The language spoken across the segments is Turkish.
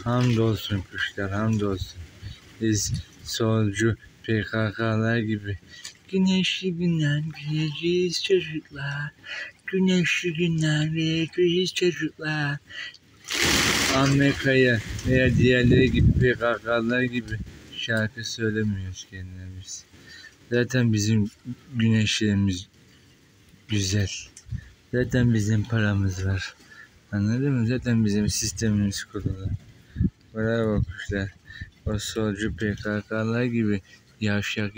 Hamdolsun kuşlar, hamdolsun. Biz solcu PKK'lar gibi güneşli günler güleceğiz çocuklar. Güneşli günler güleceğiz çocuklar. Amerika'ya veya diğerleri gibi PKK'lar gibi şarkı söylemiyoruz kendimiz. Zaten bizim güneşlerimiz güzel. Zaten bizim paramız var. Anladın mı? Zaten bizim sistemimiz kurulu. Bravo kuşlar. O solcu PKK'lar gibi yavşak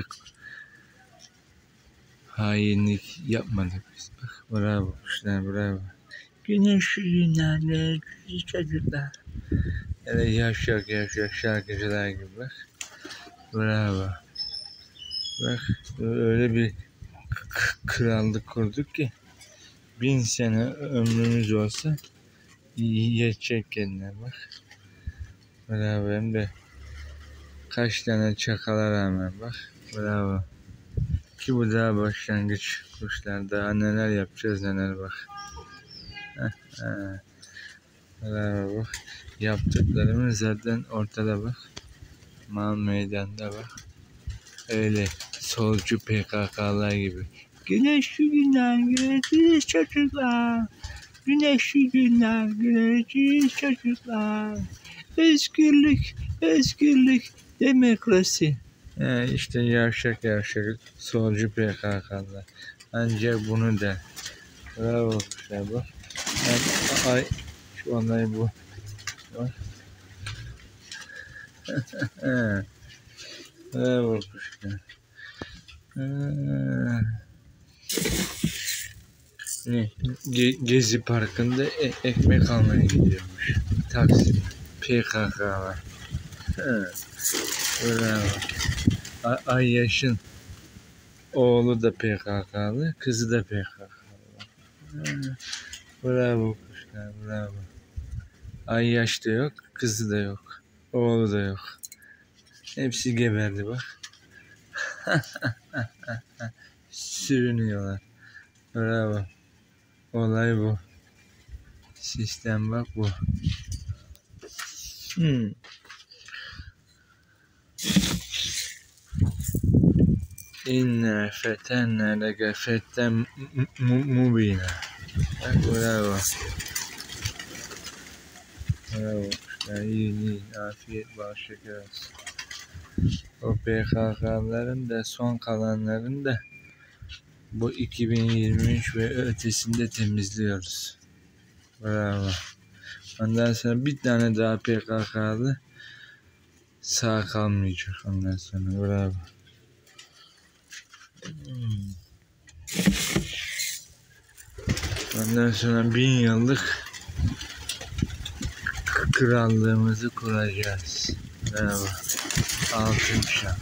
hainlik yapmadık biz. Bak bravo kuşlar, bravo. Güneşli günlerle çocuklar. Öyle yavşak şarkıcılar gibi bak. Bravo. Bak öyle bir krallık kurduk ki 1000 sene ömrümüz olsa yetecek kendine bak. Bravo, hem de kaç tane çakala rağmen bak. Bravo. Ki bu daha başlangıç kuşlar. Daha neler yapacağız neler bak. Bravo bak. Yaptıklarımız zaten ortada bak. Mal meydanda bak. Öyle solcu PKK'lar gibi. Güneşli günler göreceğiz çocuklar. Güneşli günler göreceğiz çocuklar. Özgürlük, özgürlük, demokrasi. İşte yavşak solcu PKK'lar. Ancak bunu der. Bravo kuşlar bak. Ay şu olay bu. Bak. Bravo kuşlar. Gezi Parkı'nda ekmek almaya gidiyormuş. Taksim. PKK'lar. Bravo. Ayyaş'ın oğlu da PKK'lı, kızı da PKK'lı. Bravo kuşlar, bravo. Ayyaş da yok, kızı da yok, oğlu da yok. Hepsi geberdi bak. Sürünüyorlar. Bravo. Olay bu. Sistem bak bu. İnne fetenne leke fetten mubina. Bravo. Bravo. İyi. Afiyet bal şeker olsun. O PKK'ların da son kalanların da bu 2023 ve ötesinde temizliyoruz. Bravo. Ondan sonra bir tane daha PKK'lı sağ kalmayacak ondan sonra. Bravo. Ondan sonra 1000 yıllık krallığımızı kuracağız. Bravo. Altın çağ.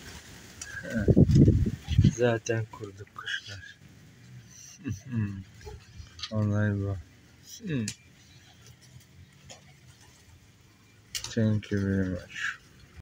Zaten kurduk kuşlar. Olay bu. Thank you very much.